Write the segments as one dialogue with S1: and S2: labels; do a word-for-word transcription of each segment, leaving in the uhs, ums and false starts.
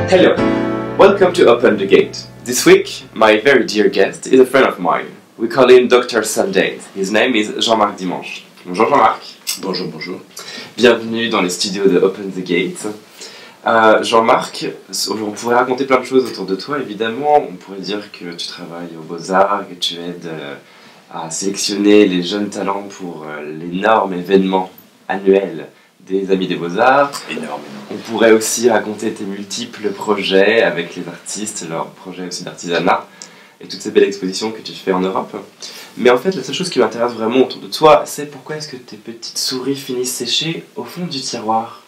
S1: Hello, welcome to Open the Gate. This week, my very dear guest is a friend of mine. We call him Doctor Sunday. His name is Jean-Marc Dimanche. Bonjour Jean-Marc.
S2: Bonjour, bonjour.
S1: Bienvenue dans les studios de Open the Gate. Euh, Jean-Marc, on pourrait raconter plein de choses autour de toi, évidemment. On pourrait dire que tu travailles aux Beaux-Arts, que tu aides euh, à sélectionner les jeunes talents pour euh, l'énorme événement annuel des Amis des Beaux-Arts.
S2: Énorme.
S1: On pourrait aussi raconter tes multiples projets avec les artistes, leurs projets aussi d'artisanat et toutes ces belles expositions que tu fais en Europe. Mais en fait, la seule chose qui m'intéresse vraiment autour de toi, c'est pourquoi est-ce que tes petites souris finissent séchées au fond du tiroir?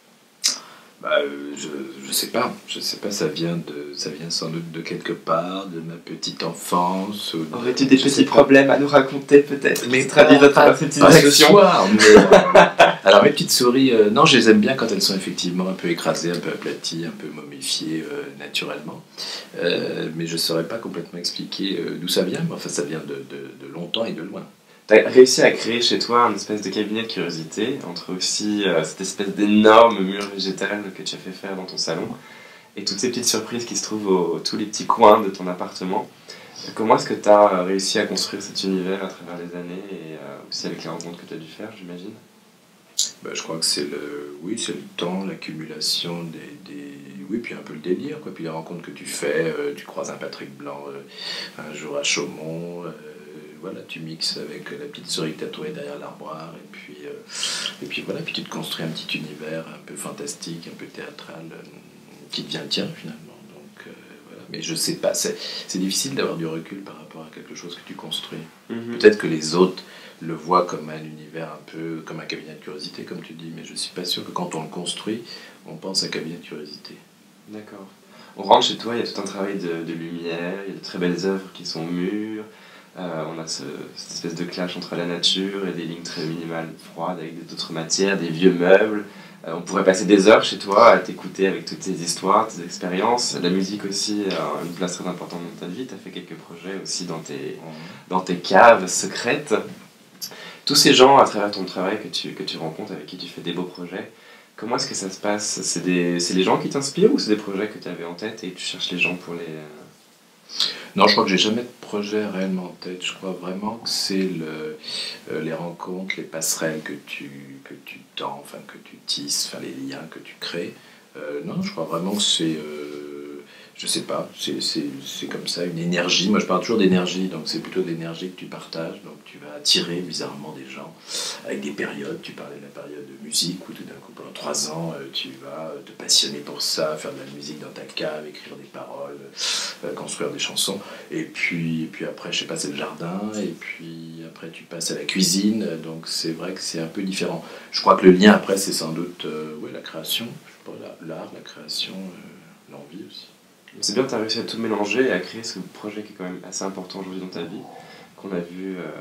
S2: Bah, euh, je, je sais pas, je sais pas, ça vient, de, ça vient sans doute de quelque part, de ma petite enfance. Ou de,
S1: Aurais-tu des petits problèmes à nous raconter peut-être?
S2: Mais
S1: qui se traduisent à travers ces petites
S2: pas ce
S1: actions.
S2: soir, mais, euh, alors mes petites souris, euh, non, je les aime bien quand elles sont effectivement un peu écrasées, un peu aplaties, un peu momifiées euh, naturellement. Euh, mais je saurais pas complètement expliquer euh, d'où ça vient, mais enfin ça vient de, de, de longtemps et de loin.
S1: Tu as réussi à créer chez toi une espèce de cabinet de curiosité, entre aussi euh, cette espèce d'énorme mur végétal que tu as fait faire dans ton salon, et toutes ces petites surprises qui se trouvent au, tous les petits coins de ton appartement. Comment est-ce que tu as réussi à construire cet univers à travers les années, et euh, aussi avec les rencontres que tu as dû faire, j'imagine?
S2: Bah, je crois que c'est le, oui, c'est le temps, l'accumulation des, des, oui, puis un peu le délire, quoi. Puis les rencontres que tu fais, euh, tu croises un Patrick Blanc euh, un jour à Chaumont. Euh, Voilà, tu mixes avec la petite souris que tu as trouvée derrière l'armoire, et puis, euh, et puis voilà, puis tu te construis un petit univers un peu fantastique, un peu théâtral, euh, qui devient le tien finalement. Donc, euh, voilà. Mais je sais pas, c'est, c'est difficile d'avoir du recul par rapport à quelque chose que tu construis. Mm-hmm. Peut-être que les autres le voient comme un univers un peu, comme un cabinet de curiosité, comme tu dis, mais je suis pas sûr que quand on le construit, on pense à un cabinet de curiosité.
S1: D'accord. On rentre chez toi, il y a tout un travail de, de lumière, il y a de très belles œuvres qui sont au mur. Euh, on a ce, cette espèce de clash entre la nature et des lignes très minimales, froides, avec d'autres matières, des vieux meubles. Euh, on pourrait passer des heures chez toi à t'écouter avec toutes tes histoires, tes expériences. La musique aussi a une place très importante dans ta vie. Tu as fait quelques projets aussi dans tes, dans tes caves secrètes. Tous ces gens, à travers ton travail que tu, que tu rencontres, avec qui tu fais des beaux projets, comment est-ce que ça se passe? C'est, des, c'est les gens qui t'inspirent ou c'est des projets que tu avais en tête et tu cherches les gens pour les...
S2: Non, je crois que j'ai jamais de projet réellement en tête. Je crois vraiment que c'est le, euh, les rencontres, les passerelles que tu, que tu tends, enfin, que tu tisses, enfin, les liens que tu crées. Euh, non, je crois vraiment que c'est, euh, je sais pas, c'est, c'est, c'est comme ça, une énergie. Moi, je parle toujours d'énergie, donc c'est plutôt de l'énergie que tu partages. Donc tu vas attirer bizarrement des gens avec des périodes. Tu parlais de la période de musique où tout d'un coup, pendant trois ans, euh, tu vas te passionner pour ça, faire de la musique dans ta cave, écrire des paroles, euh, construire des chansons. Et puis, et puis après, je sais pas, c'est le jardin. Et puis après, tu passes à la cuisine. Donc c'est vrai que c'est un peu différent. Je crois que le lien après, c'est sans doute euh, ouais, la création. Je sais pas, l'art, la création, euh, l'envie aussi.
S1: C'est bien que tu as réussi à tout mélanger et à créer ce projet qui est quand même assez important aujourd'hui dans ta vie, qu'on a vu euh,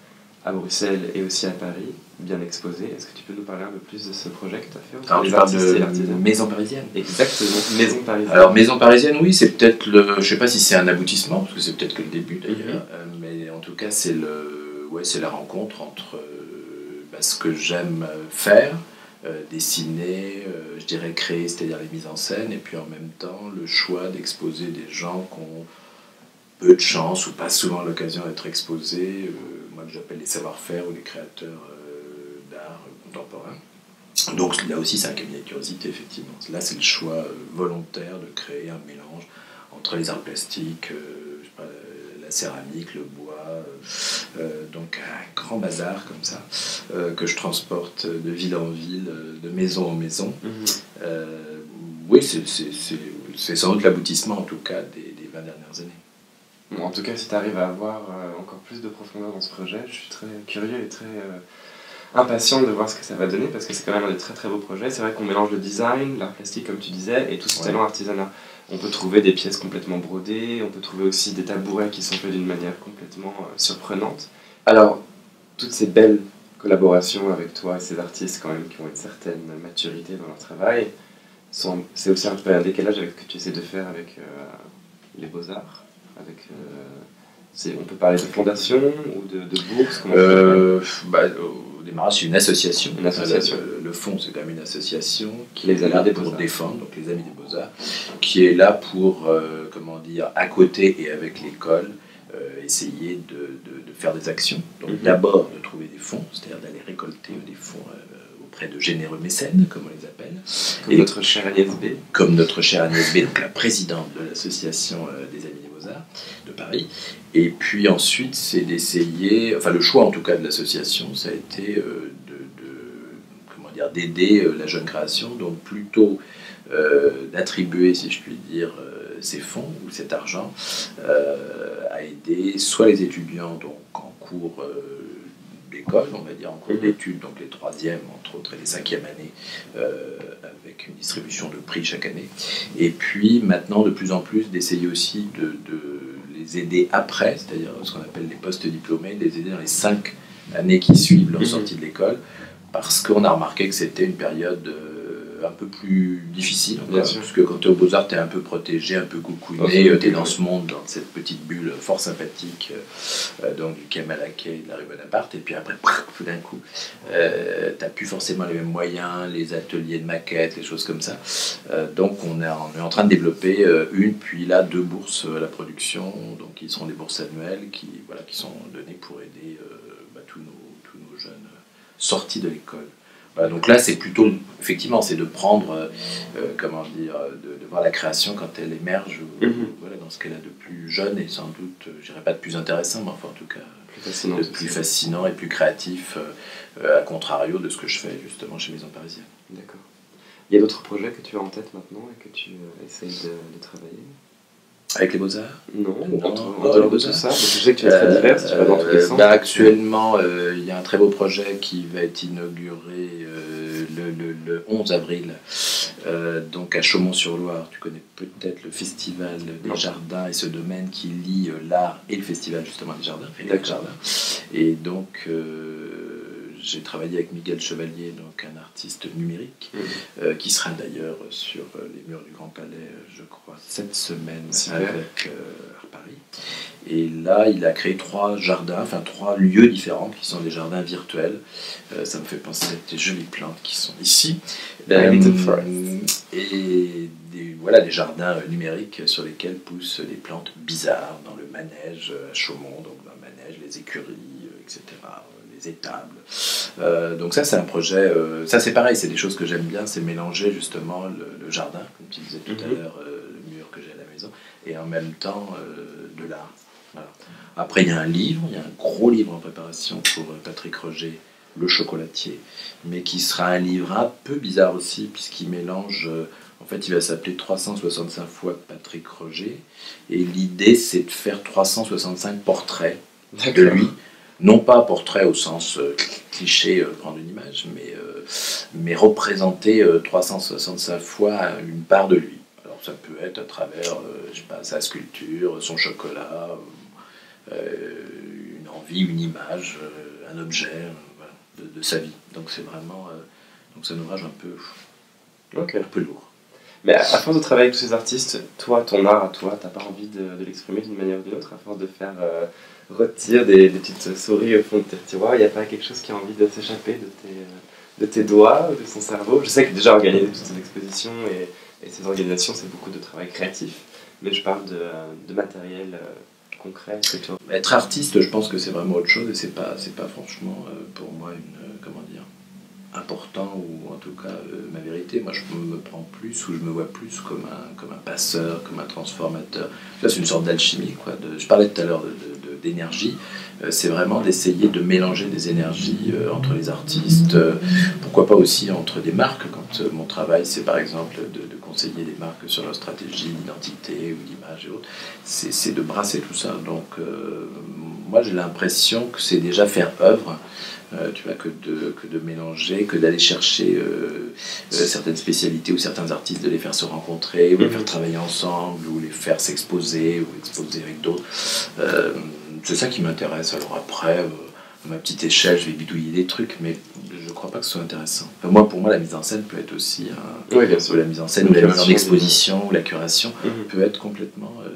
S1: à Bruxelles et aussi à Paris, bien exposé. Est-ce que tu peux nous parler un peu plus de ce projet que tu as fait entre
S2: Alors,
S1: les
S2: tu parles
S1: artistes
S2: de
S1: et l'artisan?
S2: Maison Parisienne.
S1: Exactement, Maison Parisienne.
S2: Alors, Maison Parisienne, oui, c'est peut-être le... Je sais pas si c'est un aboutissement, parce que c'est peut-être que le début d'ailleurs, mm-hmm. euh, mais en tout cas, c'est, le... ouais, c'est la rencontre entre euh, bah, ce que j'aime faire, Euh, dessiner, euh, je dirais créer, c'est-à-dire les mises en scène, et puis en même temps le choix d'exposer des gens qui ont peu de chance ou pas souvent l'occasion d'être exposés, euh, moi que j'appelle les savoir-faire ou les créateurs euh, d'art contemporain. Donc là aussi c'est un cabinet de curiosité effectivement. Là c'est le choix euh, volontaire de créer un mélange entre les arts plastiques, euh, je sais pas, la céramique, le bois, euh, euh, donc un grand bazar comme ça, euh, que je transporte de ville en ville, de maison en maison. Mmh. Euh, oui, c'est, c'est, c'est, c'est sans doute l'aboutissement en tout cas des, des vingt dernières années.
S1: Bon, en tout cas, si tu arrives à avoir euh, encore plus de profondeur dans ce projet, je suis très curieux et très euh, impatient de voir ce que ça va donner, parce que c'est quand même un des très très beaux projets. C'est vrai qu'on mélange le design, l'art plastique comme tu disais, et tout ce ouais. talent artisanat. On peut trouver des pièces complètement brodées, on peut trouver aussi des tabourets qui sont faits d'une manière complètement euh, surprenante. Alors, toutes ces belles collaborations avec toi et ces artistes quand même qui ont une certaine maturité dans leur travail, sont, c'est aussi un peu un décalage avec ce que tu essaies de faire avec euh, les Beaux-Arts, avec euh, On peut parler de fondation ou de, de bourse
S2: euh, bah, Au démarrage, c'est une association.
S1: Une association.
S2: Le, le fonds, c'est quand même une association qui
S1: les
S2: est là pour défendre, donc les Amis des Beaux-Arts, qui est là pour, euh, comment dire, à côté et avec l'école, euh, essayer de, de, de faire des actions. Donc mm-hmm. d'abord de trouver des fonds, c'est-à-dire d'aller récolter des fonds euh, auprès de généreux mécènes, comme on les appelle.
S1: Comme et notre chère Agnès B.
S2: Comme notre chère Agnès B, donc la présidente de l'association euh, des Amis des Beaux-Arts de Paris. Et puis ensuite, c'est d'essayer, enfin le choix en tout cas de l'association, ça a été euh, de, de, comment dire, d'aider euh, la jeune création, donc plutôt euh, d'attribuer, si je puis dire, euh, ces fonds ou cet argent euh, à aider soit les étudiants donc en cours euh, d'école, on va dire en cours d'études, donc les troisièmes entre autres et les cinquièmes années, euh, avec une distribution de prix chaque année. Et puis maintenant, de plus en plus, d'essayer aussi de, de les aider après, c'est-à-dire ce qu'on appelle les post-diplômés, de les aider dans les cinq années qui suivent leur sortie de l'école, parce qu'on a remarqué que c'était une période euh, un peu plus difficile, quoi, parce que quand tu es aux Beaux-Arts, tu es un peu protégé, un peu coucouné, oh, tu es dans ce monde, dans cette petite bulle fort sympathique, euh, donc du quai Malaquais, de la rue Bonaparte, et puis après, tout d'un coup, euh, tu n'as plus forcément les mêmes moyens, les ateliers de maquettes, les choses comme ça. Euh, donc on est, on est en train de développer euh, une, puis là, deux bourses à la production, donc qui seront des bourses annuelles, qui, voilà, qui sont données pour aider euh, bah, tous, nos, tous nos jeunes sortis de l'école. Voilà, donc là, c'est plutôt, effectivement, c'est de prendre, euh, comment dire, de, de voir la création quand elle émerge, mm-hmm. voilà, dans ce qu'elle a de plus jeune et sans doute, je dirais pas de plus intéressant, mais enfin en tout cas,
S1: plus fascinant,
S2: de plus fascinant et plus créatif, euh, à contrario de ce que je fais justement chez Maison Parisienne.
S1: D'accord. Il y a d'autres projets que tu as en tête maintenant et que tu euh, essayes de, de travailler ?
S2: Avec les Beaux-Arts ?
S1: Non, en dehors de tout ça. Je sais que tu es très divers, tu vas dans tous les sens.
S2: Bah, actuellement, euh, il y a un très beau projet qui va être inauguré euh, le, le, le onze avril, euh, donc à Chaumont-sur-Loire. Tu connais peut-être le Festival des non. Jardins et ce domaine qui lie euh, l'art et le Festival justement des Jardins. Et, jardins. Et donc... Euh, j'ai travaillé avec Miguel Chevalier, donc un artiste numérique, mmh. euh, qui sera d'ailleurs sur les murs du Grand Palais, je crois, cette semaine avec euh, à Paris. Et là, il a créé trois jardins, enfin trois lieux différents, qui sont des jardins virtuels. Euh, ça me fait penser à des jolies plantes qui sont ici. Euh, et des, voilà, des jardins numériques sur lesquels poussent des plantes bizarres dans le manège à Chaumont, donc dans le manège, les écuries, et cetera les étables. Euh, donc ça, c'est un projet... Euh, ça, c'est pareil, c'est des choses que j'aime bien, c'est mélanger justement le, le jardin, comme tu disais tout mm-hmm. à l'heure, euh, le mur que j'ai à la maison, et en même temps euh, de l'art. Voilà. Après, il y a un livre, il y a un gros livre en préparation pour Patrick Roger, Le Chocolatier, mais qui sera un livre un peu bizarre aussi, puisqu'il mélange... Euh, en fait, il va s'appeler trois cent soixante-cinq fois Patrick Roger, et l'idée, c'est de faire trois cent soixante-cinq portraits D'accord. de lui. Non pas portrait au sens euh, cliché, euh, prendre une image, mais, euh, mais représenter euh, trois cent soixante-cinq fois une part de lui. Alors ça peut être à travers, euh, je sais pas, sa sculpture, son chocolat, euh, une envie, une image, euh, un objet, euh, voilà, de, de sa vie. Donc c'est vraiment, euh, donc c'est un ouvrage un peu,
S1: okay.
S2: un peu lourd.
S1: Mais à force de travailler avec tous ces artistes, toi, ton art à toi, t'as pas envie de, de l'exprimer d'une manière ou d'une autre, à force de faire... Euh retire des, des petites souris au fond de tes tiroirs, il n'y a pas quelque chose qui a envie de s'échapper de tes, de tes doigts, de son cerveau. Je sais que déjà organiser toutes ces expositions et, et ces organisations, c'est beaucoup de travail créatif, mais je parle de, de matériel euh, concret.
S2: Être artiste, je pense que c'est vraiment autre chose et c'est pas, c'est pas franchement euh, pour moi une, euh, comment dire, important ou en tout cas euh, ma vérité. Moi je me prends plus ou je me vois plus comme un, comme un passeur, comme un transformateur. Ça c'est une sorte d'alchimie, quoi. De, je parlais tout à l'heure de, de d'énergie, euh, c'est vraiment d'essayer de mélanger des énergies euh, entre les artistes, euh, pourquoi pas aussi entre des marques, quand euh, mon travail c'est par exemple de, de conseiller des marques sur leur stratégie d'identité ou d'image et autres, c'est, c'est de brasser tout ça. Donc euh, moi j'ai l'impression que c'est déjà faire œuvre, euh, tu vois, que de, que de mélanger, que d'aller chercher euh, euh, certaines spécialités ou certains artistes, de les faire se rencontrer, ou les faire travailler ensemble, ou les faire s'exposer, ou exposer avec d'autres. Euh, c'est ça qui m'intéresse. Alors après, euh, à ma petite échelle, je vais bidouiller des trucs, mais je ne crois pas que ce soit intéressant. Enfin, moi, pour moi, la mise en scène peut être aussi un,
S1: oui, bien sûr.
S2: la mise en scène, ou la mise en exposition, ou la curation mm-hmm. peut être complètement euh, une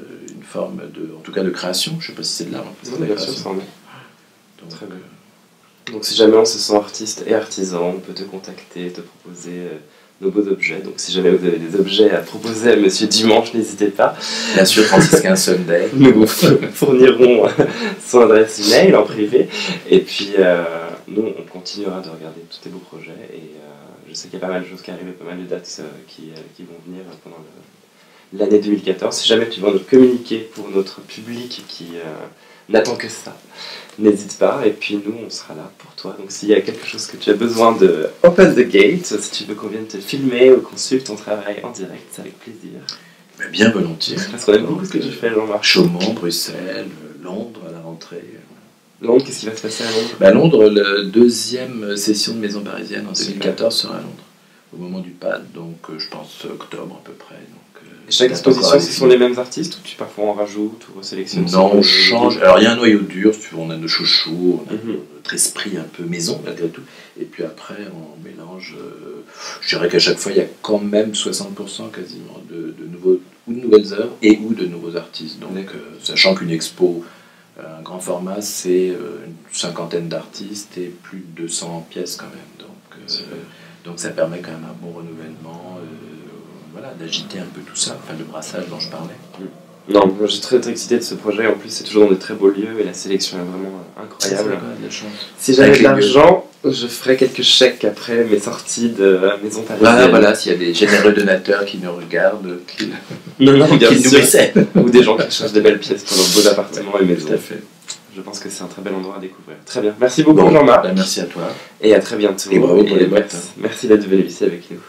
S2: forme de, en tout cas de création. Je ne sais pas si c'est de l'art.
S1: Oui, bien sûr, ça en est.
S2: Donc,
S1: très bien. Donc si jamais on se sent artiste et artisan, on peut te contacter, te proposer euh, nos beaux objets. Donc si jamais vous avez des objets à proposer à Monsieur Dimanche, n'hésitez pas.
S2: Bien sûr, Franciscain Sunday.
S1: Nous vous fournirons son adresse email en privé. Et puis euh, nous, on continuera de regarder tous tes beaux projets. Et euh, je sais qu'il y a pas mal de choses qui arrivent, pas mal de dates euh, qui, euh, qui vont venir pendant le, l'année deux mille quatorze. Si jamais tu veux nous communiquer pour notre public qui euh, n'attend que ça, n'hésite pas, et puis nous on sera là pour toi. Donc s'il y a quelque chose que tu as besoin de Open the Gate, si tu veux qu'on vienne te filmer ou qu'on suive ton travail en direct, c'est avec plaisir.
S2: Mais bien volontiers.
S1: Parce qu'on aime beaucoup ce que tu fais, Jean-Marc.
S2: Chaumont, Bruxelles, Londres à la rentrée.
S1: Londres, qu'est-ce qui va se passer à Londres?
S2: Bah, à Londres, la deuxième session de Maison Parisienne en deux mille quatorze sera à Londres, au moment du P A D, donc euh, je pense octobre à peu près. Donc, euh,
S1: et chaque exposition, ce sont les mêmes artistes ou tu parfois on rajoute ou on sélectionne?
S2: Non, on change. Alors il y a un noyau dur, si tu veux, on a nos chouchous, on a
S1: mm-hmm.
S2: notre esprit un peu maison malgré tout, et puis après on mélange. Euh, je dirais qu'à chaque fois il y a quand même soixante pour cent quasiment de, de nouveaux ou de nouvelles œuvres et ou de nouveaux artistes. Donc euh, sachant qu'une expo, un grand format, c'est euh, une cinquantaine d'artistes et plus de deux cents pièces quand même. Donc, euh, donc ça permet quand même un bon renouvellement, euh, voilà, d'agiter un peu tout ça, enfin le brassage dont je parlais.
S1: Non, moi j'ai très, très excité de ce projet. En plus, c'est toujours dans de très beaux lieux et la sélection est vraiment incroyable.
S2: De la chance.
S1: Si j'avais de l'argent, je ferais quelques chèques après mes sorties de Maison Parisienne.
S2: Ah, voilà, s'il y a des généreux donateurs qui nous regardent, qui,
S1: non, non, bien
S2: qui
S1: sûr.
S2: nous mécènent.
S1: Ou des gens qui cherchent des belles pièces pour leurs beaux appartements et maisons.
S2: Tout à fait.
S1: Je pense que c'est un très bel endroit à découvrir. Très bien. Merci beaucoup, bon, Jean-Marc.
S2: Ben merci à toi.
S1: Et à très bientôt.
S2: Et bravo pour
S1: et
S2: les
S1: merci, merci d'être venu ici avec nous.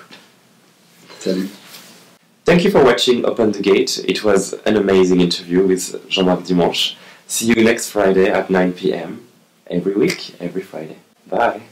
S2: Salut.
S1: Thank you for watching Open the Gate. It was an amazing interview with Jean-Marc Dimanche. See you next Friday at nine p m Every week, every Friday. Bye.